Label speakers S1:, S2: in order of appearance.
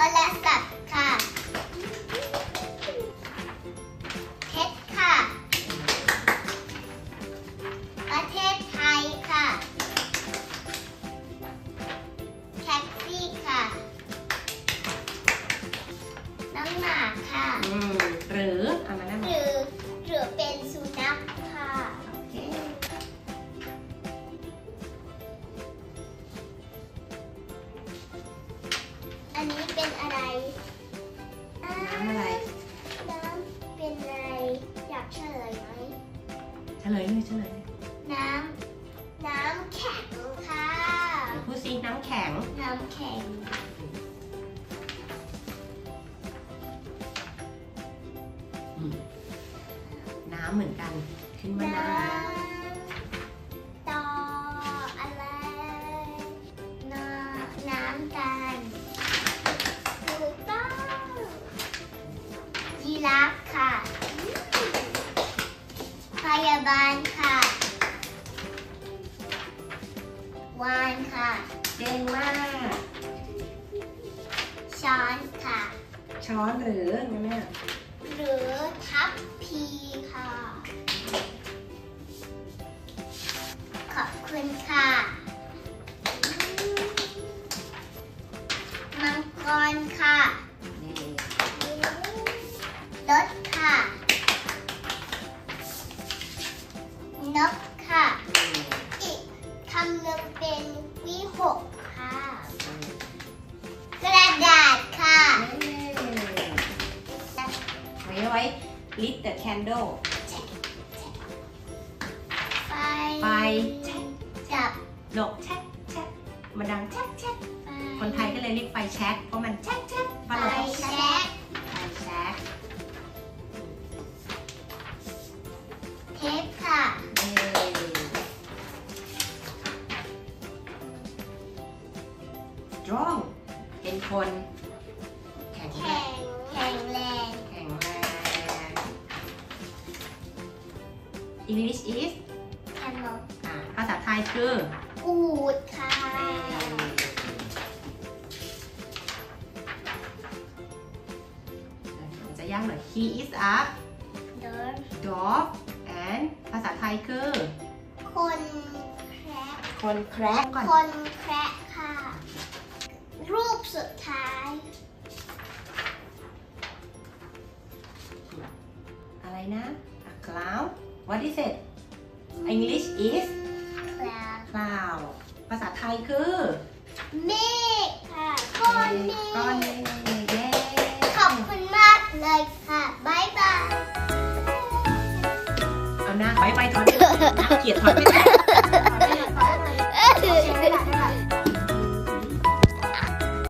S1: รศัพท์ค่ะเพชรค่ะประเทศไทยค่ะแท็กซี่ค่ะน้องหมาค่ะ
S2: หรือเอามานั่ง
S1: หรือเป็นสุนัขค่ะ
S2: โอเค
S1: อันนี้เป็นอะไร
S2: น้ำอะไร
S1: น้ำเป็นอะไรอยากเฉลยไหม
S2: เฉลยเลย
S1: น้ำแข็งค่ะ
S2: พูดซิน้ำแข็งน้ำเหมือนกันขึ้นมาน้
S1: ำต่ออะไรน้ำกันถูกต้องยีราฟค่ะพยาบาลค่ะวานค่ะ
S2: เก่งมาก
S1: ช้อนค่ะ
S2: ช้อนหรือแม่
S1: หรือทัพพีค่ะขอบคุณค่ะมังกรค่ะรถค่ะนกค่ะอีกคำหนึ่งเป็นวิหกค่ะกระดาษค่ะ
S2: ไว้ lit the candle ไฟ
S1: จับ
S2: ดอกแช็กมันดังแช็กคนไทยก็เลยเรียกไฟแช็กเพราะมันแช็ก
S1: ไฟแช็กเทปค่ะ
S2: strong เป็นคนแข็งแรง English is ภาษาไทยคือ
S1: อูฐค่ะ
S2: จะยากหน่อย He is a dog and ภาษาไทยคือคนแคระ
S1: ค่ะรูปสุดท้าย
S2: อะไรนะ A cloud What is it English is cloud ภาษาไทยคือ
S1: เมฆค่ะก้อนเมฆขอบคุณมากเลยค่ะบ๊ายบาย
S2: เอาหน้าไปถอนเกียรติถอนไป